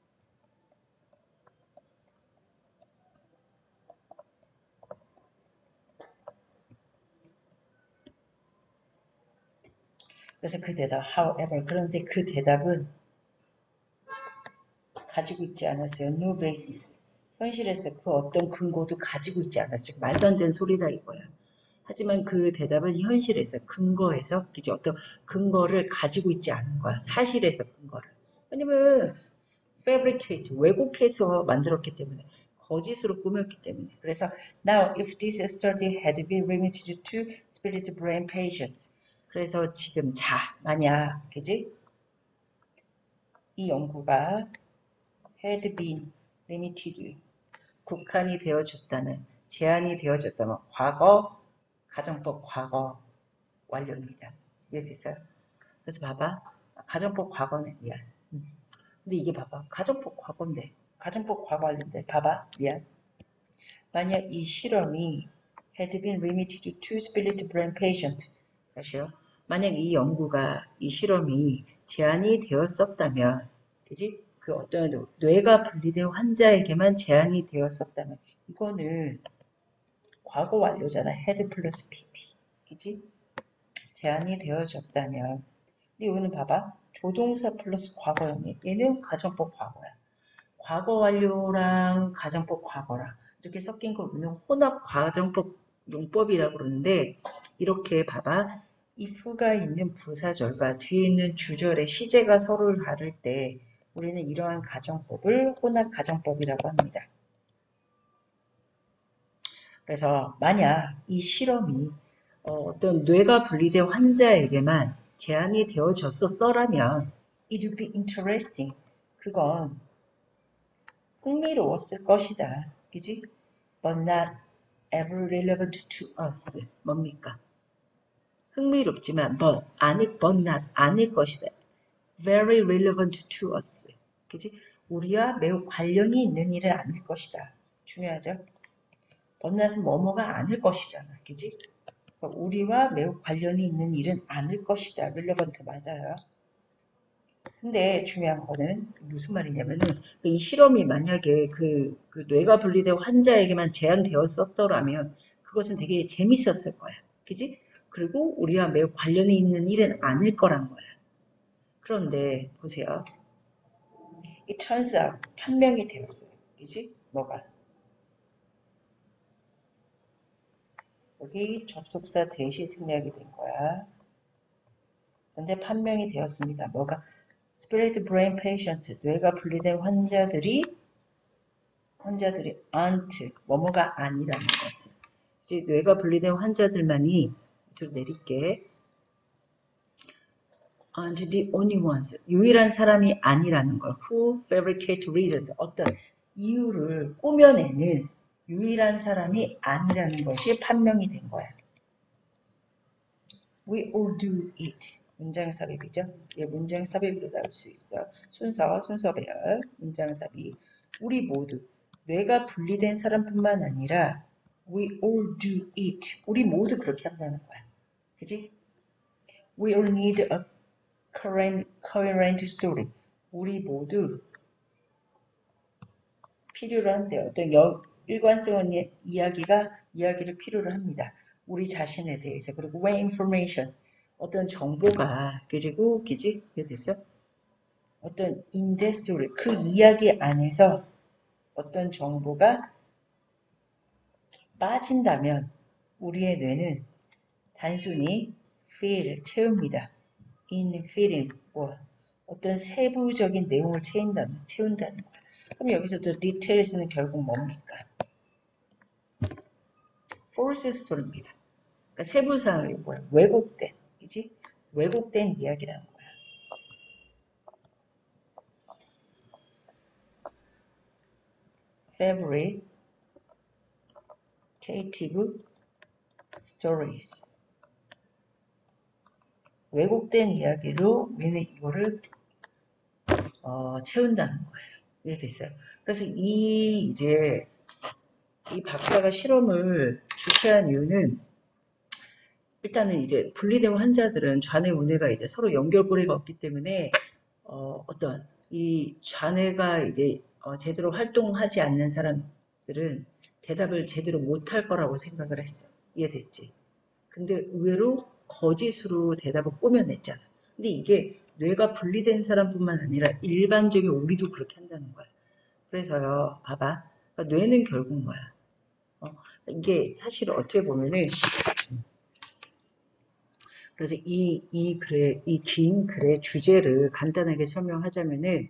그래서 그 대답, however, 그런데 그 대답은 가지고 있지 않았어요. No basis. 현실에서 그 어떤 근거도 가지고 있지 않았어요. 말도 안 되는 소리다 이거야. 하지만 그 대답은 현실에서 근거에서 그치 어떤 근거를 가지고 있지 않은 거야. 사실에서 근거를. 왜냐면 fabricate 왜곡해서 만들었기 때문에 거짓으로 꾸몄기 때문에. 그래서 now if this study had been limited to split brain patients. 그래서 지금 만약 그지? 이 연구가 had been limited 국한이 되어졌다면 제한이 되어졌다면 과거 가정법 과거 완료입니다. 이해됐어요? 그래서 봐봐. 가정법 과거네. 미안. 근데 이게 봐봐. 가정법 과거인데. 가정법 과거 완료인데. 봐봐. 미안. 만약 이 실험이 had been limited to split brain patient. 다시요. 만약 이 연구가 이 실험이 제한이 되었었다면 그지? 그 어떤 뇌가 분리된 환자에게만 제한이 되었었다면 이거는 과거 완료잖아. had 플러스 pp. 그지? 제한이 되어졌다면 근데 여기는 봐봐. 조동사 플러스 과거형이 얘는 가정법 과거야. 과거 완료랑 가정법 과거랑 이렇게 섞인 걸 우리는 혼합 가정법 용법이라고 그러는데 이렇게 봐봐. if가 있는 부사절과 뒤에 있는 주절의 시제가 서로를 다를 때 우리는 이러한 가정법을 혼합 가정법이라고 합니다. 그래서 만약 이 실험이 어떤 뇌가 분리된 환자에게만 제한이 되어졌었더라면 it would be interesting. 그건 흥미로웠을 것이다. 그지? But not ever relevant to us. 뭡니까? 흥미롭지만 but not 아닐 것이다. Very relevant to us. 그지? 우리와 매우 관련이 있는 일은 아닐 것이다. 중요하죠? but not은 뭐뭐가 아닐 것이잖아. 그지? 그러니까 우리와 매우 관련이 있는 일은 아닐 것이다. relevant 맞아요. 근데 중요한 거는 무슨 말이냐면은 이 실험이 만약에 그 뇌가 분리된 환자에게만 제한되었었더라면 그것은 되게 재밌었을 거야. 그지? 그리고 우리와 매우 관련이 있는 일은 아닐 거란 거야. 그런데 보세요. 이 turns out 판명이 되었어요. 그지? 뭐가? 여기 접속사 대시 생략이 된 거야. 근데 판명이 되었습니다. 뭐가? split brain patient, 뇌가 분리된 환자들이 aren't, 뭐뭐가 아니라는 것을. 이제 뇌가 분리된 환자들만이, 좀 내릴게. aren't the only ones, 유일한 사람이 아니라는 걸. who fabricate reasons, 어떤 이유를 꾸며내는 유일한 사람이 아니라는 것이 판명이 된 거야. We all do it. 문장 삽입이죠. 예, 문장 삽입으로 나올 수 있어. 순서배열, 문장 삽입. 우리 모두 뇌가 분리된 사람뿐만 아니라 we all do it. 우리 모두 그렇게 한다는 거야. 그지? We all need a coherent story. 우리 모두 필요로 한데 어떤 일관성 있는 이야기를 필요로 합니다. 우리 자신에 대해서. 그리고 when information, 어떤 정보가, 그리고 그지? 이게 됐어? 어떤 in the story, 그 이야기 안에서 어떤 정보가 빠진다면 우리의 뇌는 단순히 feel, 채웁니다. in feeling, 뭐 어떤 세부적인 내용을 채운다는 거야. 그럼 여기서 또 details는 결국 뭡니까? false story입니다. 그러니까 세부사항이 뭐야? 왜곡된, 그지? 왜곡된 이야기라는 거야. fabricative stories. 왜곡된 이야기로 우리는 이거를 채운다는 거예요. 이해됐어요? 그래서 이 박사가 실험을 주최한 이유는 일단은 이제 분리된 환자들은 좌뇌 우뇌가 이제 서로 연결고리가 없기 때문에 어떤 이 좌뇌가 이제 제대로 활동하지 않는 사람들은 대답을 제대로 못할 거라고 생각을 했어. 이해됐지? 근데 의외로 거짓으로 대답을 꾸며냈잖아. 근데 이게 뇌가 분리된 사람뿐만 아니라 일반적인 우리도 그렇게 한다는 거야. 그래서요, 봐봐. 그러니까 뇌는 결국 뭐야? 이게 사실 어떻게 보면은, 그래서 이 긴 글의 주제를 간단하게 설명하자면은,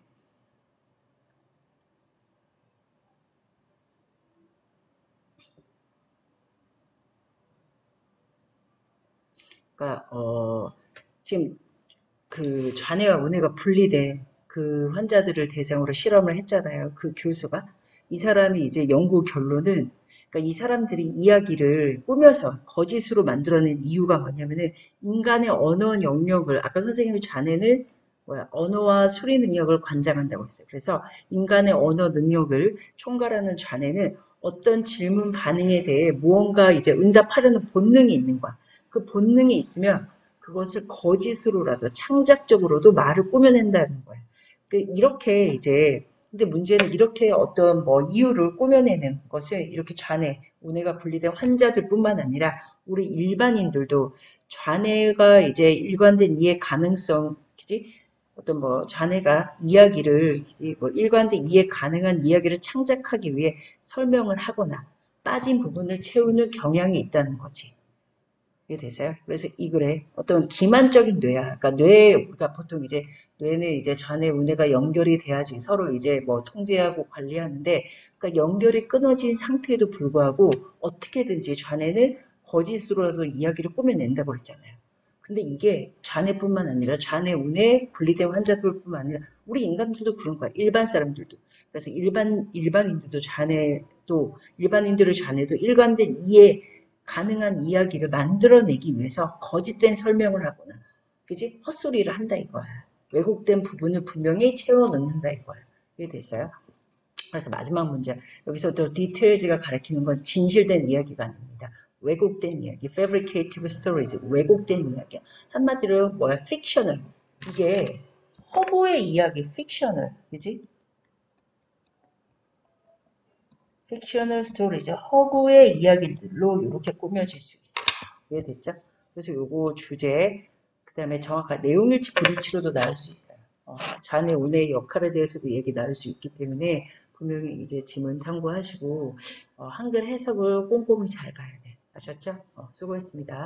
그러니까, 지금 그 좌뇌와 우뇌가 분리된 그 환자들을 대상으로 실험을 했잖아요. 그 교수가. 이 사람이 이제 연구 결론은, 그러니까 이 사람들이 이야기를 꾸며서 거짓으로 만들어낸 이유가 뭐냐면은 인간의 언어 영역을, 아까 선생님이 좌뇌는 언어와 수리 능력을 관장한다고 했어요. 그래서 인간의 언어 능력을 총괄하는 좌뇌는 어떤 질문 반응에 대해 무언가 이제 응답하려는 본능이 있는 거야. 그 본능이 있으면 그것을 거짓으로라도 창작적으로도 말을 꾸며낸다는 거예요. 이렇게 이제 근데 문제는 이렇게 어떤 뭐 이유를 꾸며내는 것을 이렇게 좌뇌, 우뇌가 분리된 환자들뿐만 아니라 우리 일반인들도 좌뇌가 이제 일관된 이해 가능성, 그지? 어떤 뭐 좌뇌가 이야기를 이제 뭐 일관된 이해 가능한 이야기를 창작하기 위해 설명을 하거나 빠진 부분을 채우는 경향이 있다는 거지. 이게 되세요? 그래서 이 글에 어떤 기만적인 뇌야. 그러니까 우리가 보통 이제 뇌는 이제 좌뇌, 우뇌가 연결이 돼야지 서로 이제 뭐 통제하고 관리하는데, 그러니까 연결이 끊어진 상태에도 불구하고 어떻게든지 좌뇌는 거짓으로라도 이야기를 꾸며낸다고 그랬잖아요. 근데 이게 좌뇌뿐만 아니라 좌뇌, 우뇌 분리된 환자들뿐만 아니라 우리 인간들도 그런 거야. 일반 사람들도. 그래서 일반인들도 일반인들의 좌뇌도 일관된 이해 가능한 이야기를 만들어내기 위해서 거짓된 설명을 하거나, 그지? 헛소리를 한다 이거야. 왜곡된 부분을 분명히 채워넣는다 이거야. 이게 됐어요? 그래서 마지막 문제. 여기서 또 디테일즈가 가리키는 건 진실된 이야기가 아닙니다. 왜곡된 이야기, fabricative stories, 왜곡된 이야기. 한마디로 뭐야? fictional. 이게 허구의 이야기, fictional, 그지? fictional stories, 허구의 이야기들로 이렇게 꾸며질 수 있어요. 이해됐죠? 그래서 요거 주제, 그 다음에 정확한 내용일치 불일치로도 나올 수 있어요. 좌뇌, 우뇌의 역할에 대해서도 얘기 나올 수 있기 때문에 분명히 이제 지문 탐구하시고 한글 해석을 꼼꼼히 잘 가야 돼. 아셨죠? 수고했습니다.